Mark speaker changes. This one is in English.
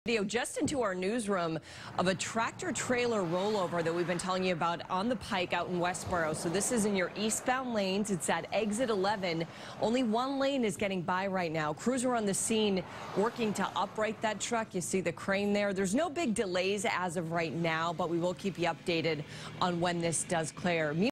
Speaker 1: Video just into our newsroom of a tractor trailer rollover that we've been telling you about on the Pike out in Westboro. So this is in your eastbound lanes. It's at exit 11. Only one lane is getting by right now. Crews are on the scene working to upright that truck. You see the crane there. There's no big delays as of right now, but we will keep you updated on when this does clear.